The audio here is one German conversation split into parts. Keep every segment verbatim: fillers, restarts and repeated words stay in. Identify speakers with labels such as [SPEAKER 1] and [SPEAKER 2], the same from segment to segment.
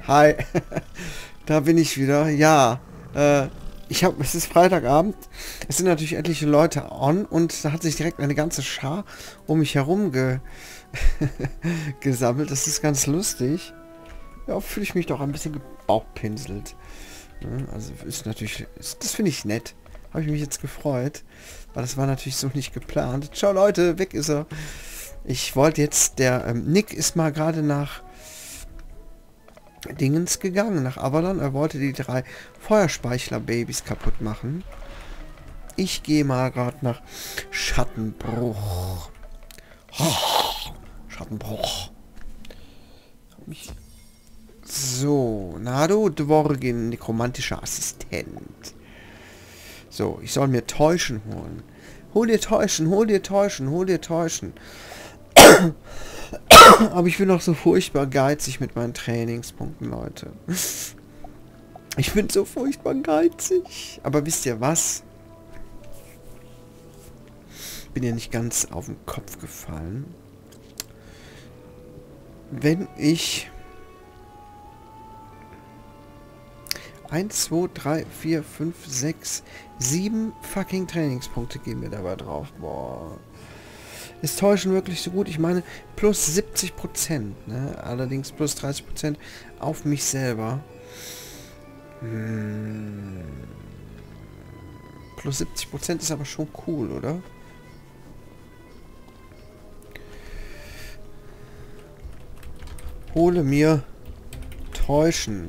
[SPEAKER 1] Hi. Da bin ich wieder. Ja. Äh, ich habe, es ist Freitagabend. Es sind natürlich etliche Leute on und da hat sich direkt eine ganze Schar um mich herum ge gesammelt. Das ist ganz lustig. Ja, fühle ich mich doch ein bisschen gebauchpinselt. Ja, also ist natürlich, ist, das finde ich nett. Habe ich mich jetzt gefreut. Weil das war natürlich so nicht geplant. Ciao Leute, weg ist er. Ich wollte jetzt, der ähm, Nick ist mal gerade nach Dingens gegangen, nach Avalon. Er wollte die drei Feuerspeichler-Babys kaputt machen. Ich gehe mal gerade nach Schattenbruch. Oh, Schattenbruch. So, Nado Dworgin, nekromantischer Assistent. So, ich soll mir Täuschen holen. Hol dir Täuschen, hol dir Täuschen, hol dir Täuschen. Aber ich bin noch so furchtbar geizig mit meinen Trainingspunkten, Leute. Ich bin so furchtbar geizig. Aber wisst ihr was? Bin ja nicht ganz auf den Kopf gefallen. Wenn ich eins, zwei, drei, vier, fünf, sechs, sieben fucking Trainingspunkte geben mir dabei drauf. Boah. Ist Täuschen wirklich so gut? Ich meine, plus siebzig Prozent, ne? Allerdings plus dreißig Prozent auf mich selber. Hm. Plus siebzig Prozent ist aber schon cool, oder? Hole mir Täuschen.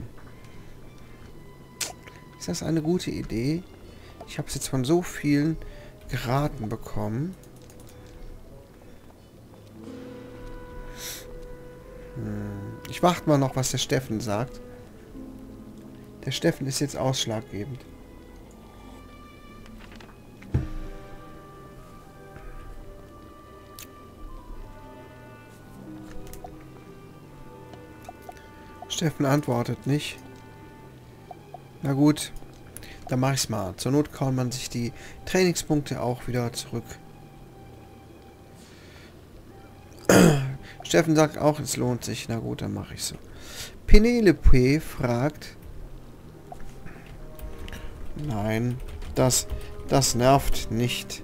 [SPEAKER 1] Ist das eine gute Idee? Ich habe es jetzt von so vielen geraten bekommen. Ich warte mal noch, was der Steffen sagt. Der Steffen ist jetzt ausschlaggebend. Steffen antwortet nicht. Na gut, dann mache ich es mal. Zur Not kann man sich die Trainingspunkte auch wieder zurück. Steffen sagt auch, es lohnt sich. Na gut, dann mache ich so. Penelope fragt. Nein, das, das nervt nicht.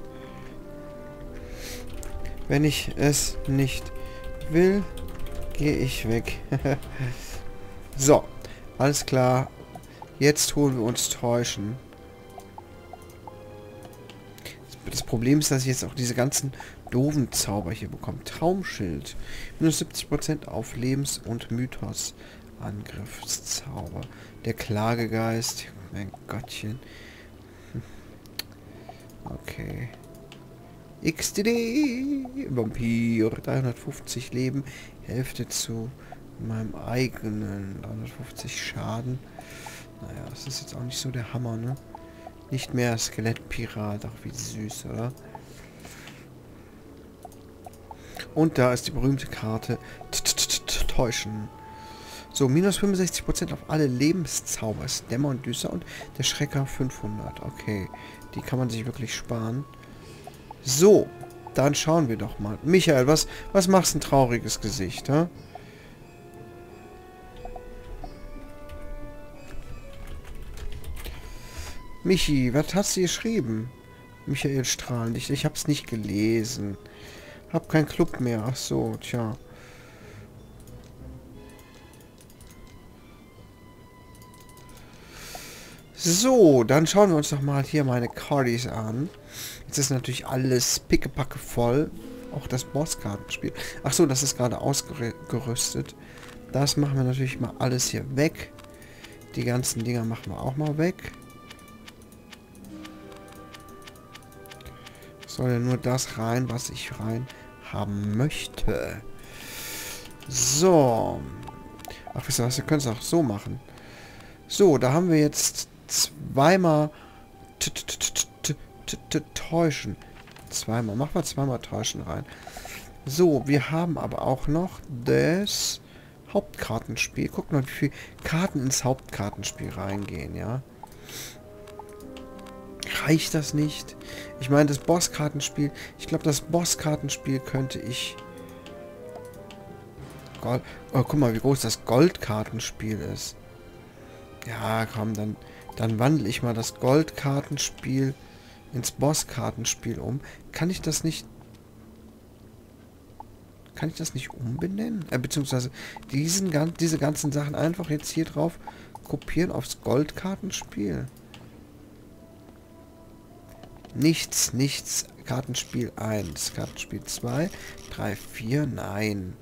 [SPEAKER 1] Wenn ich es nicht will, gehe ich weg. So, alles klar. Jetzt holen wir uns Täuschen. Das Problem ist, dass ich jetzt auch diese ganzen doofen Zauber hier bekomme. Traumschild. Minus siebzig Prozent auf Lebens- und Mythos-Angriffszauber. Der Klagegeist. Mein Gottchen. Okay. X D D. Vampir. dreihundertfünfzig Leben. Hälfte zu meinem eigenen. dreihundertfünfzig Schaden. Naja, das ist jetzt auch nicht so der Hammer, ne? Nicht mehr Skelettpirat. Ach, wie süß, oder? Und da ist die berühmte Karte Täuschen. So, minus fünfundsechzig Prozent auf alle Lebenszauber. Dämmer und Düster und der Schrecker fünfhundert. Okay, die kann man sich wirklich sparen. So, dann schauen wir doch mal. Michael, was, was machst du ein trauriges Gesicht, hä? Michi, was hast du geschrieben? Michael strahlend. Ich, ich hab's nicht gelesen. Hab keinen Club mehr. Ach so, tja. So, dann schauen wir uns doch mal hier meine Cardis an. Jetzt ist natürlich alles pickepacke voll. Auch das Bosskartenspiel. Ach so, das ist gerade ausgerüstet. Das machen wir natürlich mal alles hier weg. Die ganzen Dinger machen wir auch mal weg. Soll ja nur das rein, was ich rein haben möchte. So. Ach, wisst ihr was, wir können es auch so machen. So, da haben wir jetzt zweimal Täuschen. Zweimal. Machen wir zweimal Täuschen rein. So, wir haben aber auch noch das Hauptkartenspiel. Guck mal, wie viele Karten ins Hauptkartenspiel reingehen, ja. Reicht das nicht? Ich meine, das Bosskartenspiel... Ich glaube, das Bosskartenspiel könnte ich Gold... Oh, guck mal, wie groß das Goldkartenspiel ist. Ja, komm, dann, dann wandle ich mal das Goldkartenspiel ins Bosskartenspiel um. Kann ich das nicht... Kann ich das nicht umbenennen? Äh, beziehungsweise diesen, diese ganzen Sachen einfach jetzt hier drauf kopieren aufs Goldkartenspiel. Nichts, nichts. Kartenspiel eins, Kartenspiel zwei, drei, vier, nein.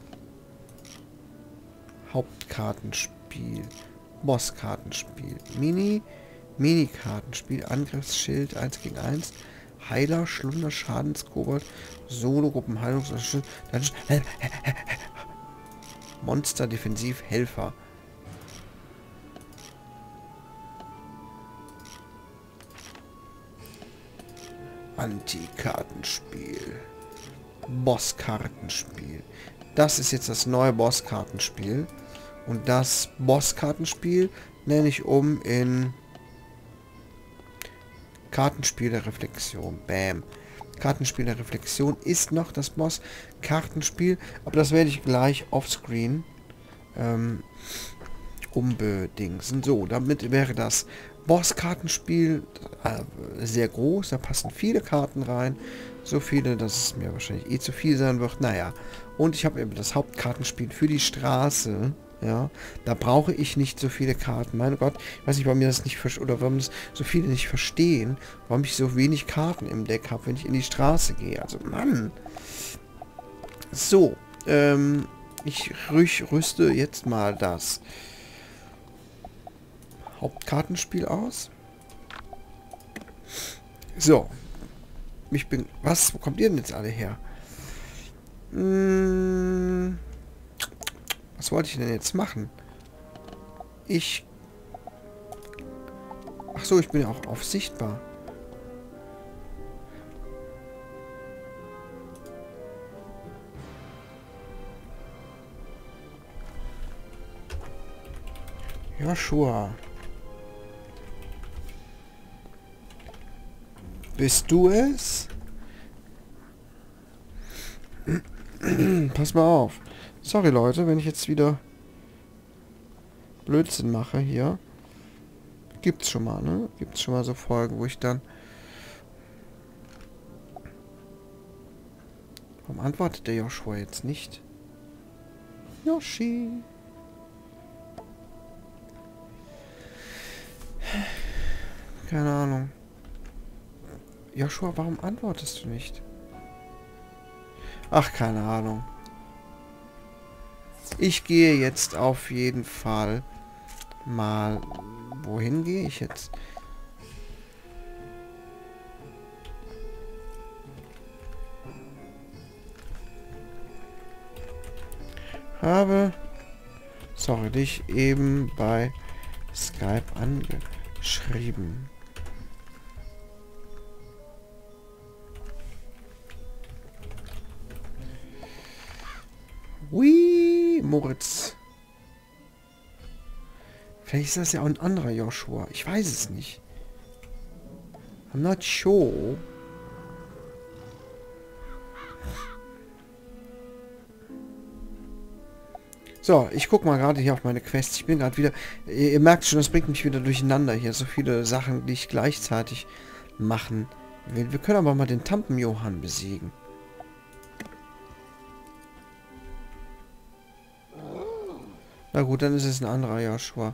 [SPEAKER 1] Hauptkartenspiel, Bosskartenspiel, Mini, Mini-Kartenspiel, Angriffsschild eins gegen eins, Heiler, Schlunder, Schadenskobold, Solo-Gruppen, Heilungs... Monster, Defensiv, Helfer. Anti-Kartenspiel. Bosskartenspiel. Das ist jetzt das neue Bosskartenspiel. Und das Bosskartenspiel nenne ich um in Kartenspiel der Reflexion. Bam. Kartenspiel der Reflexion ist noch das Boss-Kartenspiel. Aber das werde ich gleich offscreen ähm, umbedingsen. So, damit wäre das Boss-Kartenspiel äh, sehr groß. Da passen viele Karten rein. So viele, dass es mir wahrscheinlich eh zu viel sein wird. Naja. Und ich habe eben das Hauptkartenspiel für die Straße. Ja, da brauche ich nicht so viele Karten. Mein Gott, ich weiß nicht, warum mir das nicht verstehen oder warum das so viele nicht verstehen, warum ich so wenig Karten im Deck habe, wenn ich in die Straße gehe. Also, Mann. So, ähm, ich rüste jetzt mal das Hauptkartenspiel aus. So. Ich bin... Was? Wo kommt ihr denn jetzt alle her? Hm, was wollte ich denn jetzt machen? Ich... Ach so, ich bin ja auch auf sichtbar. Joshua. Bist du es? Pass mal auf. Sorry, Leute, wenn ich jetzt wieder Blödsinn mache hier. Gibt's schon mal, ne? Gibt's schon mal so Folgen, wo ich dann... Warum antwortet der Joshua jetzt nicht? Yoshi. Keine Ahnung. Joshua, warum antwortest du nicht? Ach, keine Ahnung. Ich gehe jetzt auf jeden Fall mal... Wohin gehe ich jetzt? Habe... Sorry, dich eben bei Skype angeschrieben. Hui, Moritz. Vielleicht ist das ja auch ein anderer Joshua. Ich weiß es nicht. I'm not sure. So, ich guck mal gerade hier auf meine Quests. Ich bin gerade wieder... Ihr, ihr merkt schon, das bringt mich wieder durcheinander hier. So viele Sachen, die ich gleichzeitig machen will. Wir können aber mal den Tampen-Johann besiegen. Na gut, dann ist es ein anderer Joshua.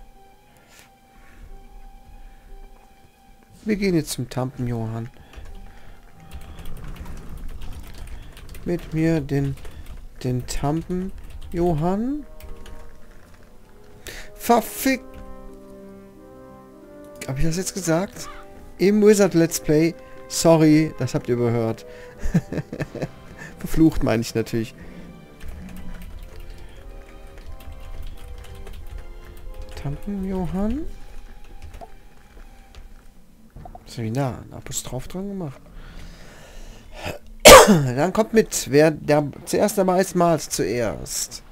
[SPEAKER 1] Wir gehen jetzt zum Tampen-Johann. Mit mir den, den Tampen-Johann. Verfick... Hab ich das jetzt gesagt? Im Wizard Let's Play. Sorry, das habt ihr überhört. Verflucht meine ich natürlich. Tampen-Johann. Ist ja wie nah. Ein Apostroph dran gemacht. Dann kommt mit. Wer der zuerst dabei ist, mals zuerst.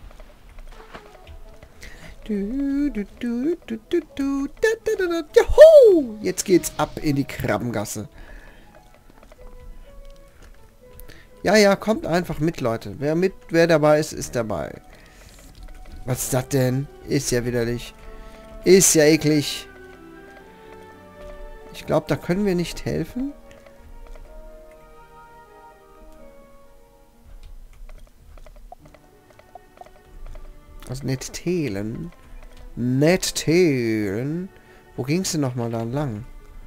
[SPEAKER 1] Du, du, du, du, du, du, da, da, da, da, juhu! Jetzt geht's ab in die Krabbengasse. Ja, ja, kommt einfach mit, Leute. Wer mit, wer dabei ist, ist dabei. Was ist das denn? Ist ja widerlich. Ist ja eklig. Ich glaube, da können wir nicht helfen. Also nicht teilen. Nicht teilen. Wo ging es denn nochmal da lang?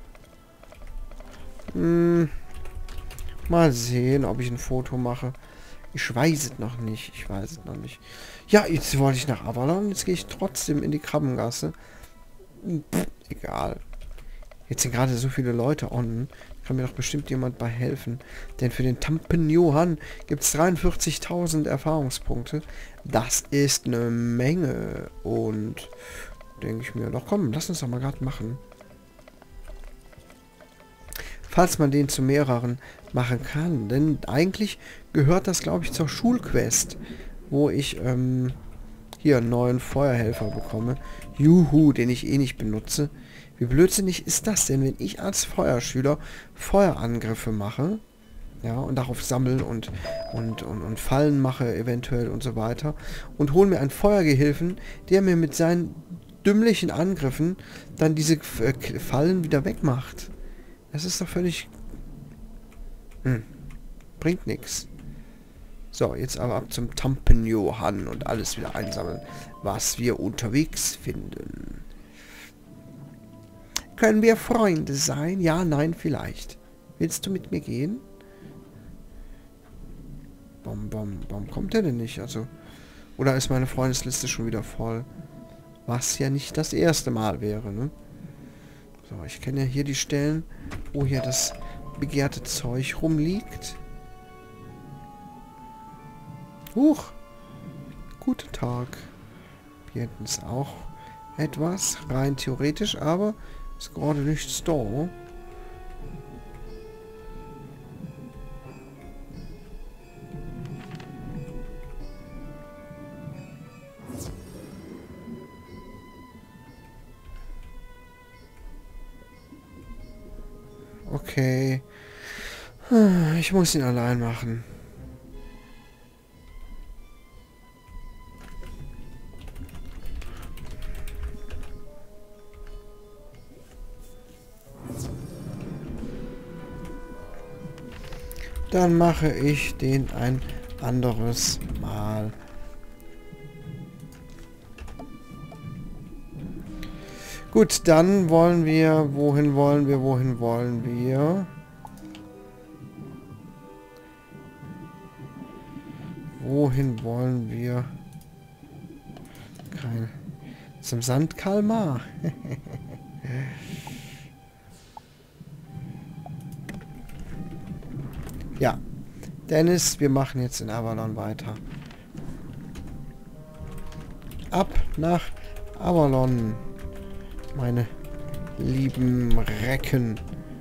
[SPEAKER 1] Hm. Mal sehen, ob ich ein Foto mache. Ich weiß es noch nicht. Ich weiß es noch nicht. Ja, jetzt wollte ich nach Avalon. Jetzt gehe ich trotzdem in die Krabbengasse. Pff, egal. Jetzt sind gerade so viele Leute on. Kann mir doch bestimmt jemand bei helfen. Denn für den Tampen Johann gibt es dreiundvierzigtausend Erfahrungspunkte. Das ist eine Menge. Und denke ich mir, doch komm, lass uns doch mal gerade machen. Falls man den zu mehreren machen kann. Denn eigentlich gehört das, glaube ich, zur Schulquest. Wo ich ähm, hier einen neuen Feuerhelfer bekomme. Juhu, den ich eh nicht benutze. Wie blödsinnig ist das denn, wenn ich als Feuerschüler Feuerangriffe mache, ja, und darauf sammeln und, und, und, und Fallen mache eventuell und so weiter und hole mir einen Feuergehilfen, der mir mit seinen dümmlichen Angriffen dann diese äh, Fallen wieder wegmacht. Das ist doch völlig... Hm, bringt nichts. So, jetzt aber ab zum Tampen Johann und alles wieder einsammeln, was wir unterwegs finden. Können wir Freunde sein? Ja, nein, vielleicht. Willst du mit mir gehen? Bom, bom, bom. Kommt er denn nicht? Also, oder ist meine Freundesliste schon wieder voll? Was ja nicht das erste Mal wäre, ne? So, ich kenne ja hier die Stellen, wo hier das begehrte Zeug rumliegt. Huch. Guten Tag. Hier hinten ist auch etwas, rein theoretisch, aber ist gerade nichts da. Okay. Ich muss ihn allein machen. Dann mache ich den ein anderes Mal. Gut, dann wollen wir... Wohin wollen wir? Wohin wollen wir? Wohin wollen wir? Kein... Zum Sandkalmar. Ja, Dennis, wir machen jetzt in Avalon weiter. Ab nach Avalon, meine lieben Recken.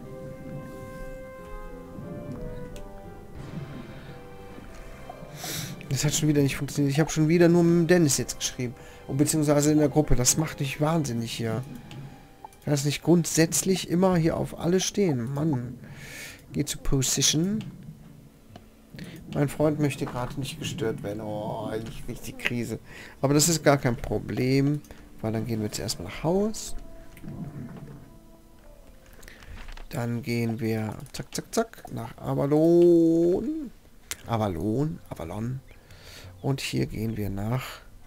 [SPEAKER 1] Das hat schon wieder nicht funktioniert. Ich habe schon wieder nur mit Dennis jetzt geschrieben. Und beziehungsweise in der Gruppe. Das macht mich wahnsinnig hier. Kann das nicht grundsätzlich immer hier auf alle stehen? Mann. Geh zu Position. Mein Freund möchte gerade nicht gestört werden. Oh, ich kriege die Krise. Aber das ist gar kein Problem, weil dann gehen wir jetzt erstmal nach Haus. Dann gehen wir zack, zack, zack nach Avalon. Avalon, Avalon. Und hier gehen wir nach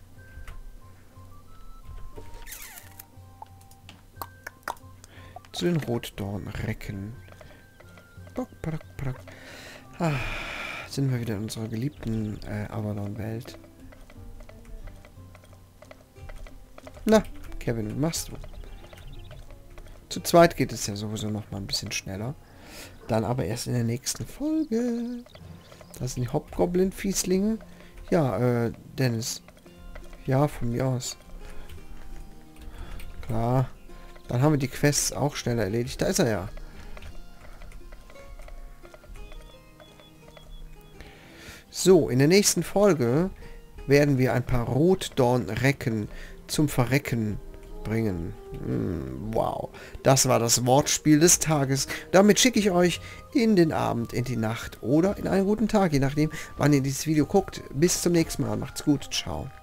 [SPEAKER 1] zu den Rotdornrecken. Ah. Sind wir wieder in unserer geliebten äh, Avalon-Welt. Na, Kevin, was machst du? Zu zweit geht es ja sowieso noch mal ein bisschen schneller. Dann aber erst in der nächsten Folge. Das sind die Hobgoblin-Fieslinge. Ja, äh, Dennis. Ja, von mir aus. Klar. Dann haben wir die Quests auch schneller erledigt. Da ist er ja. So, in der nächsten Folge werden wir ein paar Rotdornrecken zum Verrecken bringen. Hm, wow. Das war das Wortspiel des Tages. Damit schicke ich euch in den Abend, in die Nacht oder in einen guten Tag, je nachdem, wann ihr dieses Video guckt. Bis zum nächsten Mal. Macht's gut. Ciao.